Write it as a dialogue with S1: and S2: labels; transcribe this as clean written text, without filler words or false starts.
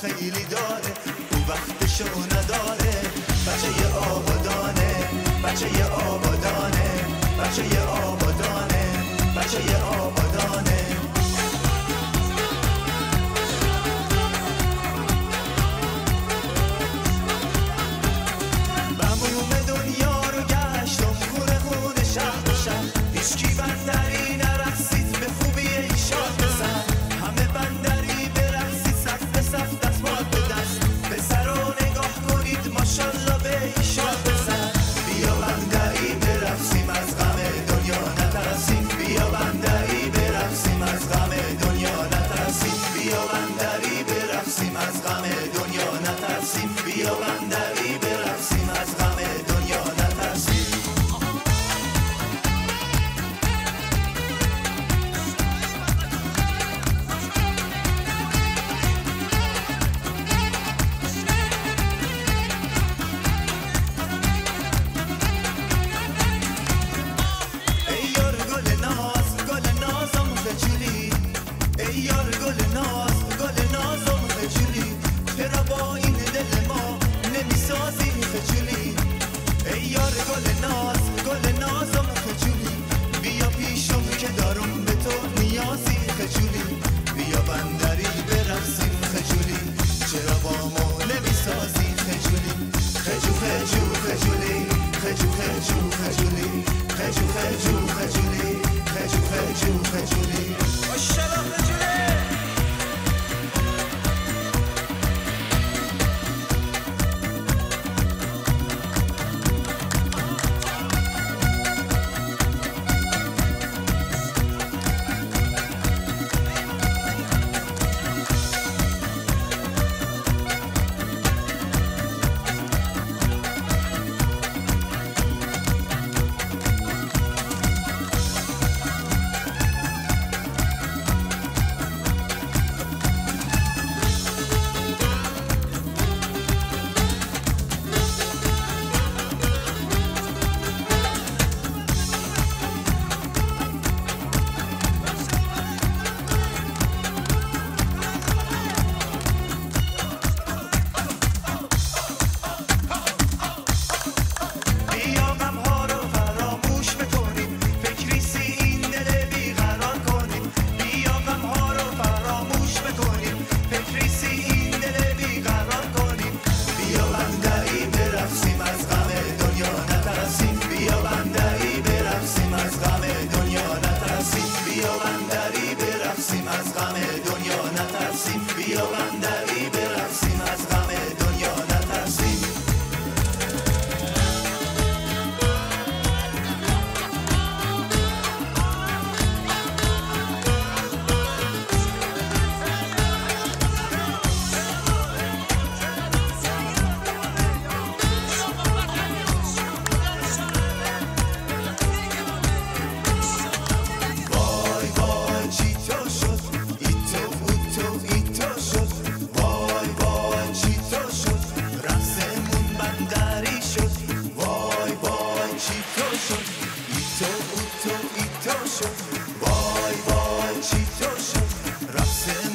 S1: خیلی داره، او وقتشو نداره. بچه آبادانه، بچه آبادانه، بچه آبادانه، بچه آبادانه. بموم دنیا رو گشتم خونه خونه شهر به شهر، هیچکی بندری نرسید به خوبی ایشان بزن. همه بندری برقصید صف به صف دستمال به دست، پسر رو نگاه کنید ماشالله به ایشان بزن. بیا بندری برقصیم از غم دنیا نترسیم، بیا بندری برقصیم از غم دنیا نترسیم، بیا بندری برقصیم از غم دنیا نترسیم، بیا بندری برقصیم از غم دنیا نترسیم. ای یار گل ناز، گل نازم خجولی، ای یار گل ناز، گل نازم خجولی، چرا با این دل ما نمیسازی خجولی. ای یار گل ناز، گل نازم خجولی، بیا پیشم که دارم به تو نیازی خجولی، بیا بندری برقصیم خجولی، چرا با ما نمیسازی خجولی. خجو خجو خجولی، خجو خجو خجولی، خجو خجو خجولی، خجو خجو خجولی. ماشاءالله خجولی. ایتو شد، وای وای چی تو شد، رقص